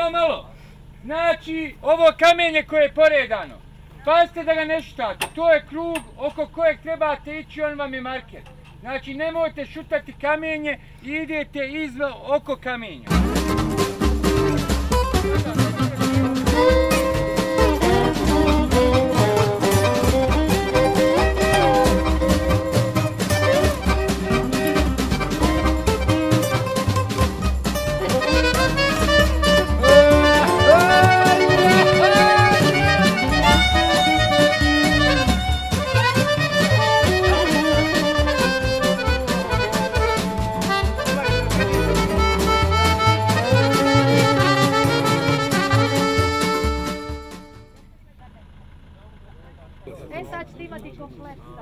malo. Znači, ovo kamenje koje je poredano. Pazite da ga ne šutate. To je krug oko kojeg trebate ići, on vam je marker. Znači, nemojte šutati kamenje i idete oko kamenja. Sad ćete imati komplet stav.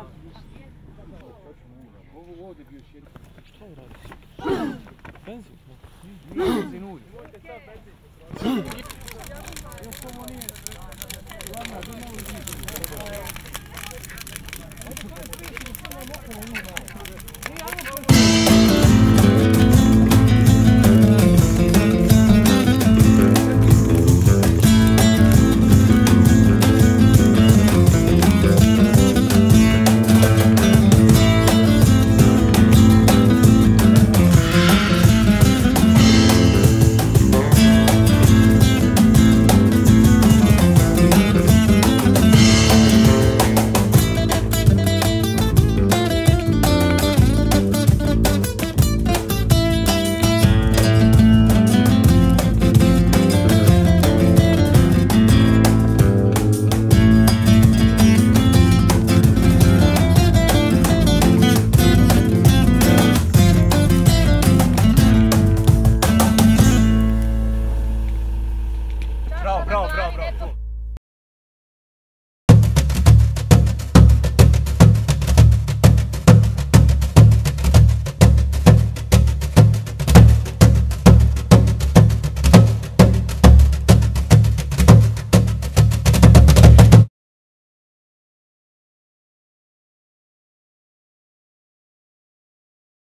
Ovo ovdje bio šedno. Šta je radi? Benzin? Benzin ulje.